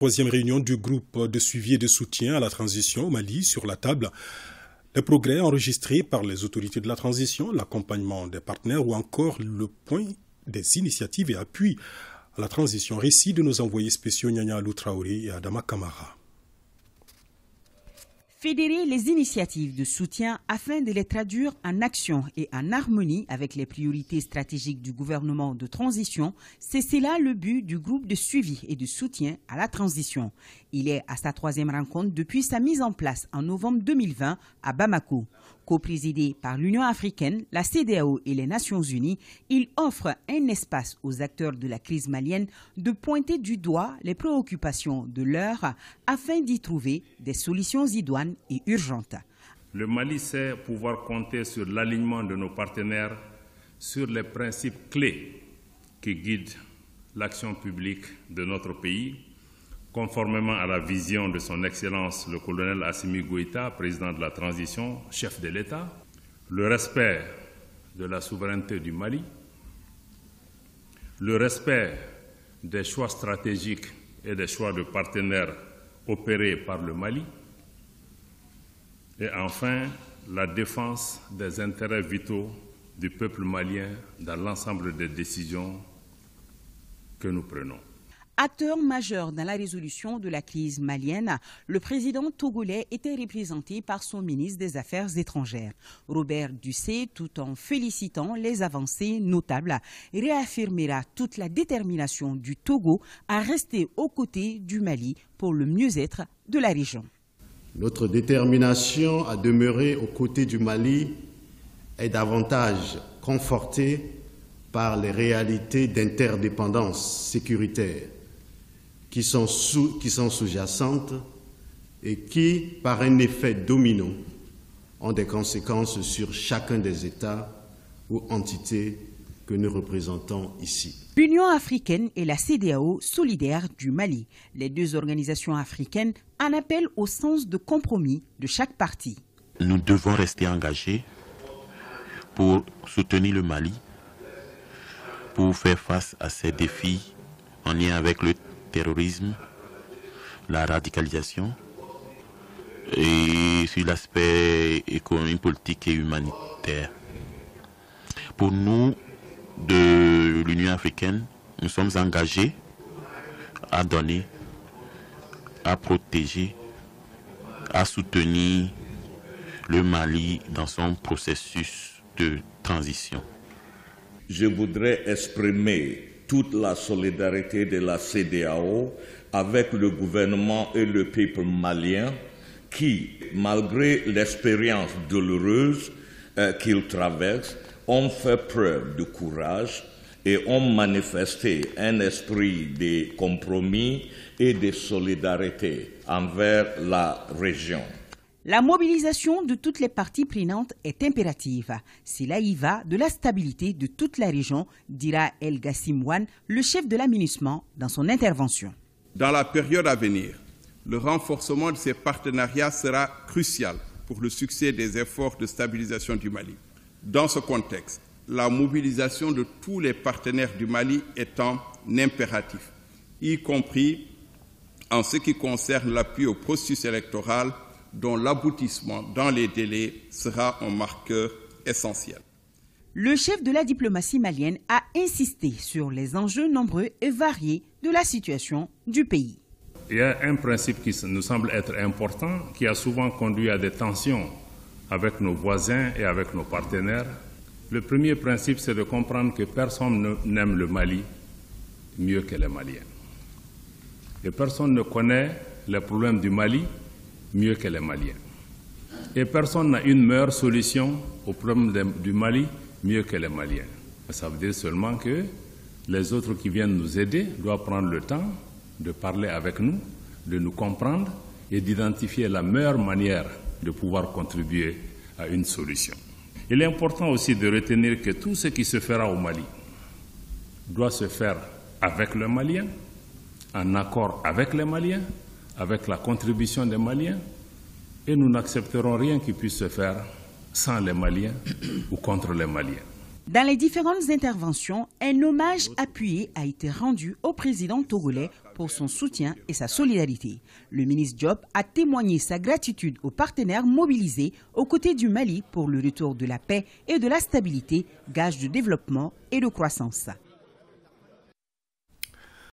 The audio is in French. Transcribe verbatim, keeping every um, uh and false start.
Troisième réunion du groupe de suivi et de soutien à la transition au Mali sur la table. Les progrès enregistrés par les autorités de la transition, l'accompagnement des partenaires ou encore le point des initiatives et appuis à la transition. Récit de nos envoyés spéciaux Nyanya Alou Traoré et Adama Kamara. Fédérer les initiatives de soutien afin de les traduire en action et en harmonie avec les priorités stratégiques du gouvernement de transition, c'est cela le but du groupe de suivi et de soutien à la transition. Il est à sa troisième rencontre depuis sa mise en place en novembre deux mille vingt à Bamako. Co-présidé par l'Union africaine, la C E D E A O et les Nations unies, il offre un espace aux acteurs de la crise malienne de pointer du doigt les préoccupations de l'heure afin d'y trouver des solutions idoines et urgentes. Le Mali sait pouvoir compter sur l'alignement de nos partenaires sur les principes clés qui guident l'action publique de notre pays, conformément à la vision de son Excellence le colonel Assimi Goïta, président de la transition, chef de l'État, le respect de la souveraineté du Mali, le respect des choix stratégiques et des choix de partenaires opérés par le Mali, et enfin la défense des intérêts vitaux du peuple malien dans l'ensemble des décisions que nous prenons. Acteur majeur dans la résolution de la crise malienne, le président togolais était représenté par son ministre des Affaires étrangères. Robert Dussé, tout en félicitant les avancées notables, réaffirmera toute la détermination du Togo à rester aux côtés du Mali pour le mieux-être de la région. Notre détermination à demeurer aux côtés du Mali est davantage confortée par les réalités d'interdépendance sécuritaire qui sont, sous, qui sont sous-jacentes et qui, par un effet domino, ont des conséquences sur chacun des États ou entités que nous représentons ici. L'Union africaine et la C E D E A O solidaires du Mali. Les deux organisations africaines en appellent au sens de compromis de chaque partie. Nous devons rester engagés pour soutenir le Mali, pour faire face à ces défis en lien avec le terrorisme, la radicalisation et sur l'aspect économique, politique et humanitaire. Pour nous, de l'Union africaine, nous sommes engagés à donner, à protéger, à soutenir le Mali dans son processus de transition. Je voudrais exprimer toute la solidarité de la C E D E A O avec le gouvernement et le peuple malien qui, malgré l'expérience douloureuse euh, qu'ils traversent, ont fait preuve de courage et ont manifesté un esprit de compromis et de solidarité envers la région. La mobilisation de toutes les parties prenantes est impérative. Cela y va de la stabilité de toute la région, dira El Gassimouane, le chef de l'aménagement, dans son intervention. Dans la période à venir, le renforcement de ces partenariats sera crucial pour le succès des efforts de stabilisation du Mali. Dans ce contexte, la mobilisation de tous les partenaires du Mali est un impératif, y compris en ce qui concerne l'appui au processus électoral, dont l'aboutissement dans les délais sera un marqueur essentiel. Le chef de la diplomatie malienne a insisté sur les enjeux nombreux et variés de la situation du pays. Il y a un principe qui nous semble être important, qui a souvent conduit à des tensions avec nos voisins et avec nos partenaires. Le premier principe, c'est de comprendre que personne n'aime le Mali mieux que les Maliens. Et personne ne connaît les problèmes du Mali mieux que les Maliens. Et personne n'a une meilleure solution aux problèmes de, du Mali mieux que les Maliens. Ça veut dire seulement que les autres qui viennent nous aider doivent prendre le temps de parler avec nous, de nous comprendre et d'identifier la meilleure manière de pouvoir contribuer à une solution. Il est important aussi de retenir que tout ce qui se fera au Mali doit se faire avec le Malien, en accord avec les Maliens, avec la contribution des Maliens, et nous n'accepterons rien qui puisse se faire sans les Maliens ou contre les Maliens. Dans les différentes interventions, un hommage appuyé a été rendu au président togolais pour son soutien et sa solidarité. Le ministre Diop a témoigné sa gratitude aux partenaires mobilisés aux côtés du Mali pour le retour de la paix et de la stabilité, gage de développement et de croissance.